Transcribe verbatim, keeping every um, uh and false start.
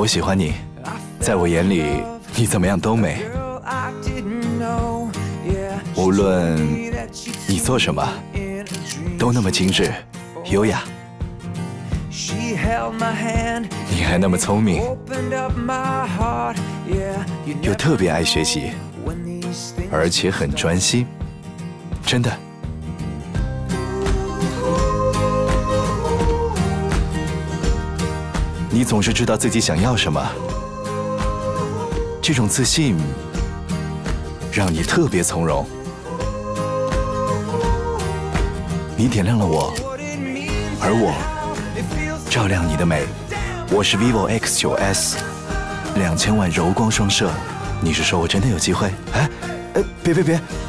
我喜欢你，在我眼里，你怎么样都美。无论你做什么，都那么精致、优雅。你还那么聪明，又特别爱学习，而且很专心，真的。你总是知道自己想要什么，这种自信让你特别从容。你点亮了我，而我照亮你的美。我是 vivo X 九 S， 两千万柔光双摄。你是说我真的有机会？哎，哎，别别别！